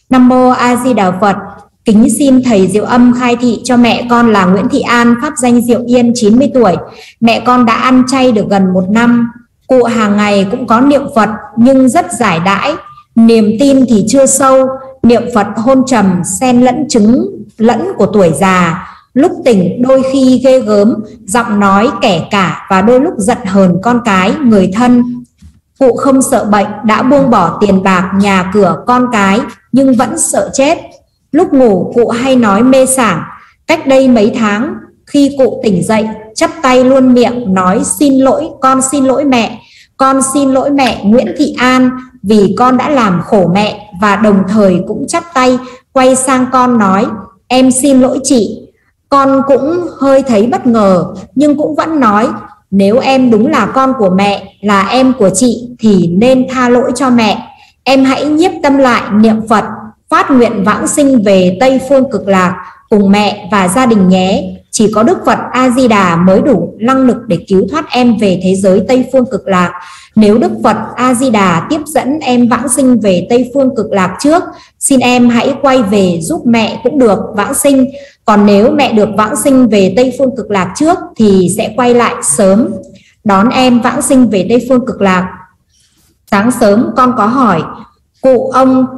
Nam mô A Di Đà Phật. Kính xin thầy Diệu Âm khai thị cho mẹ con là Nguyễn Thị An, pháp danh Diệu Yên, 90 tuổi. Mẹ con đã ăn chay được gần 1 năm. Cụ hàng ngày cũng có niệm Phật nhưng rất giải đãi, niềm tin thì chưa sâu. Niệm Phật hôn trầm xen lẫn chứng lẫn của tuổi già. Lúc tỉnh đôi khi ghê gớm, giọng nói kẻ cả và đôi lúc giận hờn con cái, người thân. Cụ không sợ bệnh, đã buông bỏ tiền bạc, nhà cửa, con cái nhưng vẫn sợ chết. Lúc ngủ cụ hay nói mê sảng. Cách đây mấy tháng khi cụ tỉnh dậy, chắp tay luôn miệng nói xin lỗi, con xin lỗi mẹ. Con xin lỗi mẹ Nguyễn Thị An vì con đã làm khổ mẹ, và đồng thời cũng chắp tay quay sang con nói em xin lỗi chị. Con cũng hơi thấy bất ngờ nhưng cũng vẫn nói nếu em đúng là con của mẹ, là em của chị thì nên tha lỗi cho mẹ. Em hãy nhiếp tâm lại niệm Phật, phát nguyện vãng sinh về Tây Phương Cực Lạc cùng mẹ và gia đình nhé. Chỉ có Đức Phật A Di Đà mới đủ năng lực để cứu thoát em về thế giới Tây Phương Cực Lạc. Nếu Đức Phật A Di Đà tiếp dẫn em vãng sinh về Tây Phương Cực Lạc trước, xin em hãy quay về giúp mẹ cũng được vãng sinh. Còn nếu mẹ được vãng sinh về Tây Phương Cực Lạc trước thì sẽ quay lại sớm đón em vãng sinh về Tây Phương Cực Lạc. Sáng sớm con hỏi cụ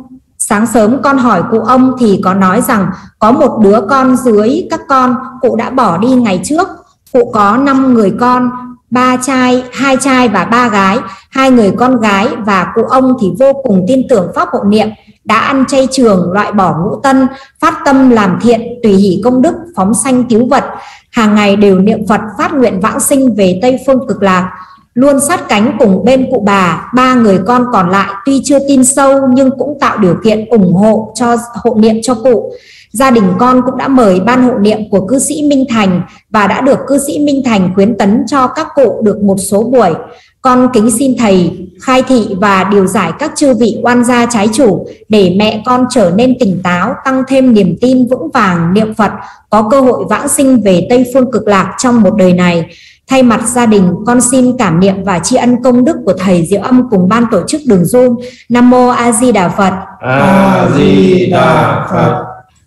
ông thì có nói rằng có một đứa con dưới các con, cụ đã bỏ đi ngày trước. Cụ có 5 người con, 2 trai và 3 gái, 2 người con gái, và cụ ông thì vô cùng tin tưởng pháp hộ niệm, đã ăn chay trường, loại bỏ ngũ tân, phát tâm làm thiện, tùy hỷ công đức, phóng sanh cứu vật, hàng ngày đều niệm Phật phát nguyện vãng sinh về Tây Phương Cực Lạc, luôn sát cánh cùng bên cụ bà. 3 người con còn lại tuy chưa tin sâu nhưng cũng tạo điều kiện ủng hộ cho hộ niệm cho cụ. Gia đình con cũng đã mời ban hộ niệm của cư sĩ Minh Thành và đã được cư sĩ Minh Thành khuyến tấn cho các cụ được một số buổi. Con kính xin thầy khai thị và điều giải các chư vị oan gia trái chủ để mẹ con trở nên tỉnh táo, tăng thêm niềm tin vững vàng niệm Phật, có cơ hội vãng sinh về Tây Phương Cực Lạc trong một đời này. Thay mặt gia đình, con xin cảm niệm và tri ân công đức của thầy Diệu Âm cùng ban tổ chức đường Zoom. Nam mô A Di Đà Phật. A Di Đà Phật.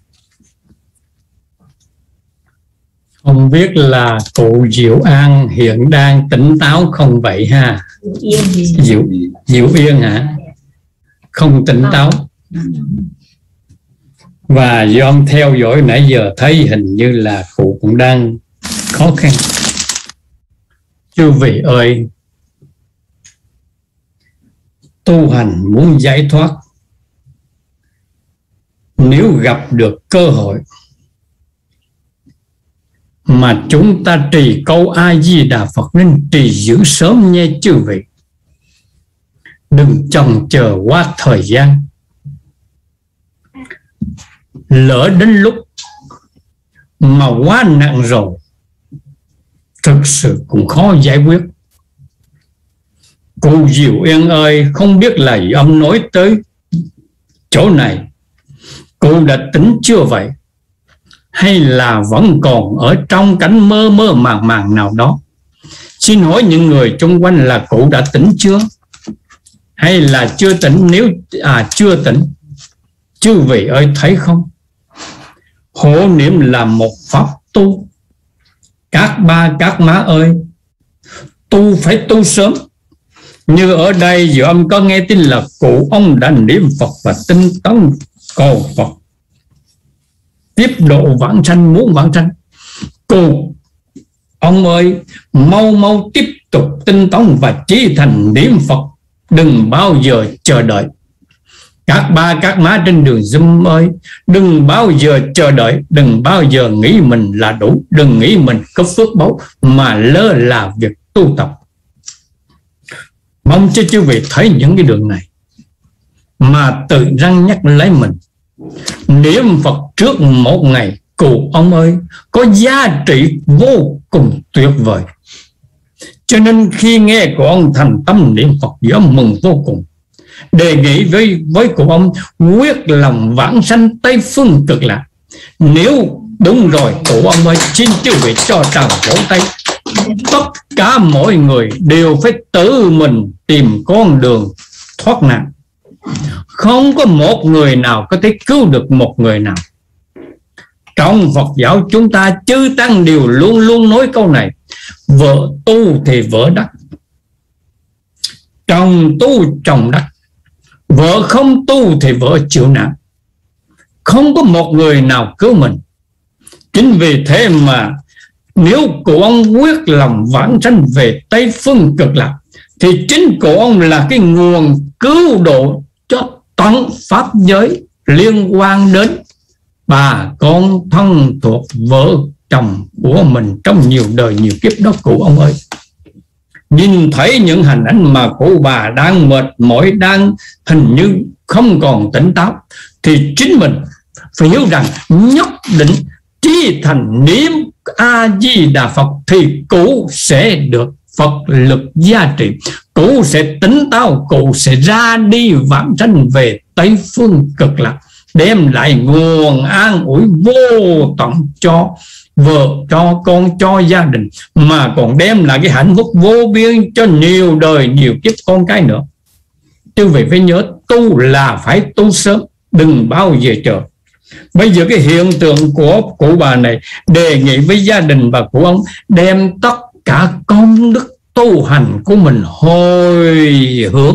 Không biết là cụ Diệu An hiện đang tỉnh táo không vậy ha? Diệu Yên hả? Không tỉnh táo. Và do ông theo dõi nãy giờ thấy hình như là cụ cũng đang khó khăn. Chư vị ơi, tu hành muốn giải thoát, nếu gặp được cơ hội mà chúng ta trì câu A Di Đà Phật nên trì giữ sớm nha chư vị. Đừng chần chờ qua thời gian, lỡ đến lúc mà quá nặng rồi thực sự cũng khó giải quyết. Cụ Diệu Yên ơi, không biết là ông nói tới chỗ này, cụ đã tỉnh chưa vậy? Hay là vẫn còn ở trong cảnh mơ mơ màng màng nào đó? Xin hỏi những người xung quanh là cụ đã tỉnh chưa? Hay là chưa tỉnh? Nếu chưa tỉnh, chư vị ơi thấy không? Hộ niệm là một pháp tu. Các ba các má ơi, tu phải tu sớm. Như ở đây Diệu Âm có nghe tin là cụ ông đã niệm Phật và tinh tấn cầu Phật tiếp độ vãng sanh, muốn vãng sanh. Cụ ông ơi, mau mau tiếp tục tinh tấn và chí thành niệm Phật, đừng bao giờ chờ đợi. Các ba các má trên đường Zoom ơi, đừng bao giờ chờ đợi, đừng bao giờ nghĩ mình là đủ, đừng nghĩ mình có phước báu mà lơ là việc tu tập. Mong cho chư vị thấy những cái đường này mà tự răng nhắc lấy mình. Niệm Phật trước một ngày, cụ ông ơi, có giá trị vô cùng tuyệt vời. Cho nên khi nghe của ông thành tâm niệm Phật, Diệu Âm mừng vô cùng. Đề nghị với cụ ông quyết lòng vãng sanh Tây Phương Cực Lạc. Nếu đúng rồi cụ ông ơi, xin chư vị cho tràng vỗ tay. Tất cả mọi người đều phải tự mình tìm con đường thoát nạn, không có một người nào có thể cứu được một người nào. Trong Phật giáo chúng ta, chư tăng đều luôn luôn nói câu này: vợ tu thì vợ đắc, chồng tu chồng đắc, vợ không tu thì vợ chịu nạn. Không có một người nào cứu mình. Chính vì thế mà nếu cụ ông quyết lòng vãng sanh về Tây Phương Cực Lạc, thì chính cụ ông là cái nguồn cứu độ cho toàn pháp giới liên quan đến bà con thân thuộc, vợ chồng của mình trong nhiều đời nhiều kiếp đó cụ ông ơi. Nhìn thấy những hình ảnh mà cụ bà đang mệt mỏi, đang hình như không còn tỉnh táo, thì chính mình phải hiểu rằng nhất định chí thành niệm A-di-đà Phật thì cụ sẽ được Phật lực gia trị, cụ sẽ tỉnh táo, cụ sẽ ra đi vãng sanh về Tây Phương Cực Lạc, đem lại nguồn an ủi vô tận cho vợ, cho con, cho gia đình, mà còn đem lại cái hạnh phúc vô biên cho nhiều đời nhiều kiếp con cái nữa. Chứ vậy phải nhớ, tu là phải tu sớm, đừng bao giờ chờ. Bây giờ cái hiện tượng của cụ bà này, đề nghị với gia đình và của ông đem tất cả công đức tu hành của mình hồi hướng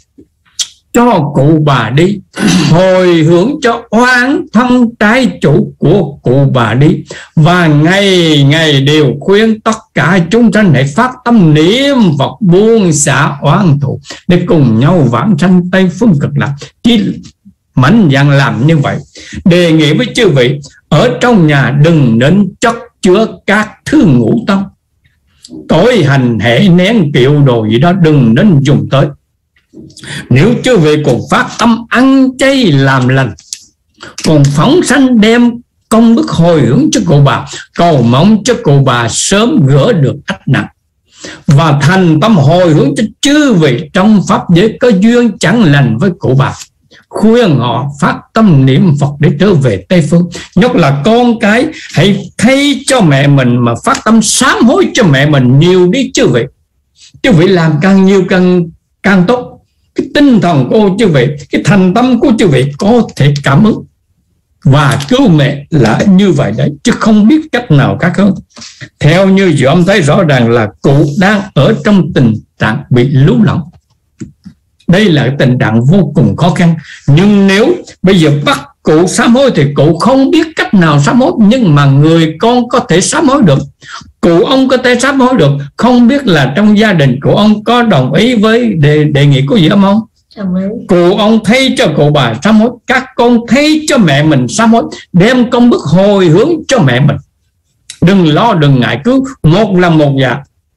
cho cụ bà đi, hồi hướng cho oán thân trái chủ của cụ bà đi, và ngày ngày đều khuyên tất cả chúng sanh hãy phát tâm niệm Phật, buông xả oán thù để cùng nhau vãng sanh Tây Phương Cực Lạc. Chỉ mạnh dạn làm như vậy. Đề nghị với chư vị, ở trong nhà đừng nên chất chứa các thứ ngũ tông, tối hành hệ nén kiệu đồ gì đó đừng nên dùng tới. Nếu chư vị còn phát tâm ăn chay làm lành, còn phóng sanh đem công đức hồi hướng cho cụ bà, cầu mong cho cụ bà sớm gỡ được ách nạn, và thành tâm hồi hướng cho chư vị trong pháp giới có duyên chẳng lành với cụ bà, khuyên họ phát tâm niệm Phật để trở về Tây Phương. Nhất là con cái hãy thay cho mẹ mình mà phát tâm sám hối cho mẹ mình nhiều đi chư vị. Chư vị làm càng nhiều càng tốt. Cái tinh thần của chư vị, cái thành tâm của chư vị có thể cảm ứng và cứu mẹ là như vậy đấy, chứ không biết cách nào khác hơn. Theo như dư âm thấy rõ ràng là cụ đang ở trong tình trạng bị lú lẫn. Đây là tình trạng vô cùng khó khăn. Nhưng nếu bây giờ bắt cụ sám hối thì cụ không biết cách nào sám hối, nhưng mà người con có thể sám hối được, cụ ông có thể sám hối được. Không biết là trong gia đình của ông có đồng ý với đề nghị của dì âm không? Cụ ông thay cho cụ bà sám hối, các con thay cho mẹ mình sám hối, đem công đức hồi hướng cho mẹ mình. Đừng lo, đừng ngại cứu, một là một dạ.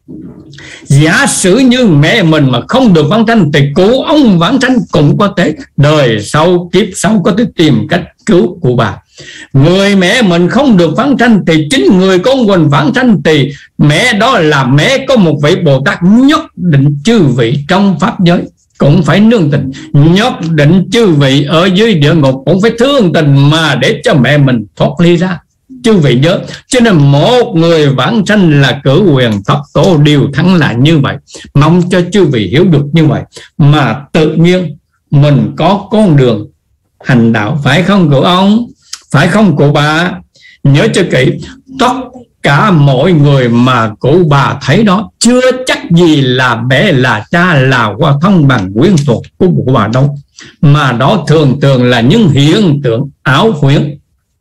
Giả sử như mẹ mình mà không được vãng sanh thì cụ ông vãng sanh cũng có thể, đời sau kiếp sau có thể tìm cách cứu cụ bà. Người mẹ mình không được vãng sanh thì chính người con mình vãng sanh, thì mẹ đó là mẹ có một vị Bồ Tát. Nhất định chư vị trong pháp giới cũng phải nương tình, nhất định chư vị ở dưới địa ngục cũng phải thương tình mà để cho mẹ mình thoát ly ra. Chư vị nhớ, cho nên một người vãng sanh là cử quyền Phật tổ điều thắng là như vậy. Mong cho chư vị hiểu được như vậy, mà tự nhiên mình có con đường hành đạo, phải không cụ ông? Phải không cụ bà? Nhớ cho kỹ, tất cả mọi người mà cụ bà thấy đó chưa chắc gì là mẹ, là cha, là qua thân bằng quyến thuộc của cụ bà đâu, mà đó thường thường là những hiện tượng ảo huyễn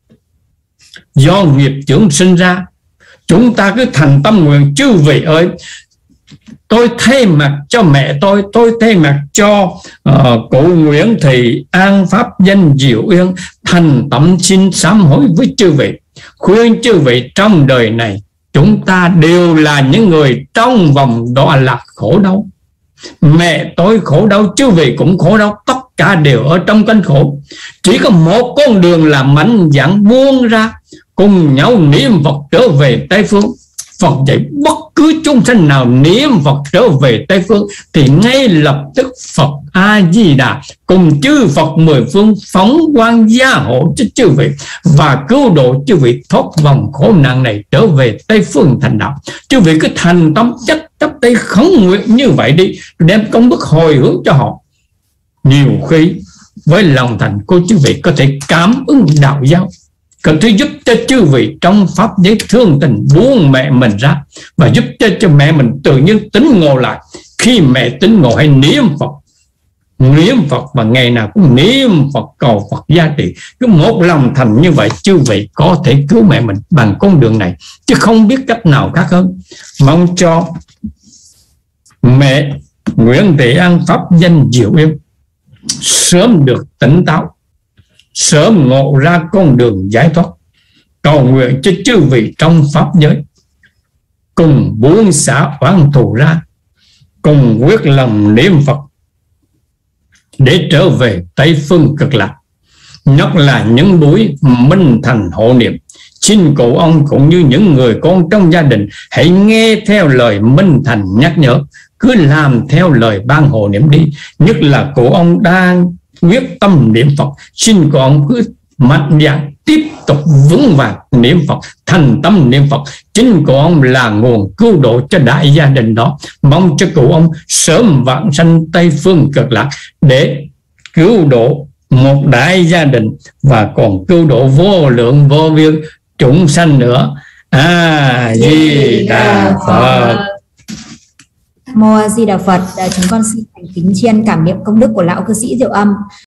do nghiệp chướng sinh ra. Chúng ta cứ thành tâm nguyện, chư vị ơi, tôi thay mặt cho mẹ tôi thay mặt cho cụ Nguyễn Thị An pháp danh Diệu Yên, thành tâm xin sám hối với chư vị, khuyên chư vị trong đời này chúng ta đều là những người trong vòng đọa lạc khổ đau. Mẹ tôi khổ đau, chư vị cũng khổ đau, tất cả đều ở trong cánh khổ. Chỉ có một con đường là mạnh dạn buông ra, cùng nhau niệm Phật trở về Tây Phương. Phật dạy bất cứ chúng sanh nào niệm Phật trở về Tây Phương thì ngay lập tức Phật A-di-đà cùng chư Phật mười phương phóng quang gia hộ cho chư vị và cứu độ chư vị thoát vòng khổ nạn này trở về Tây Phương thành đạo. Chư vị cứ thành tâm chấp tay khấn nguyện như vậy đi, đem công đức hồi hướng cho họ. Nhiều khi với lòng thành của chư vị có thể cảm ứng đạo giáo, có thể giúp cho chư vị trong pháp giới thương tình buông mẹ mình ra và giúp cho mẹ mình tự nhiên tính ngộ lại. Khi mẹ tính ngộ, hãy niệm Phật và ngày nào cũng niệm Phật cầu Phật gia trị. Cứ một lòng thành như vậy, chư vị có thể cứu mẹ mình bằng con đường này, chứ không biết cách nào khác hơn. Mong cho mẹ Nguyễn Thị An pháp danh Diệu Yên sớm được tỉnh táo, sớm ngộ ra con đường giải thoát. Cầu nguyện cho chư vị trong pháp giới cùng buông xả oán thù ra, cùng quyết lòng niệm Phật để trở về Tây Phương Cực Lạc, nhất là những buổi minh thành hộ niệm. Xin cụ ông cũng như những người con trong gia đình hãy nghe theo lời minh thành nhắc nhở, cứ làm theo lời ban hộ niệm đi. Nhất là cụ ông đang quyết tâm niệm Phật, xin cụ ông cứ mạnh dạn tiếp tục vững vàng niệm Phật, thành tâm niệm Phật. Chính cụ ông là nguồn cứu độ cho đại gia đình đó. Mong cho cụ ông sớm vãng sanh Tây Phương Cực Lạc để cứu độ một đại gia đình và còn cứu độ vô lượng vô biên chúng sanh nữa. A Di Đà Phật. Mô A Di Đà Phật. Chúng con xin thành kính tri ân cảm niệm công đức của lão cư sĩ Diệu Âm.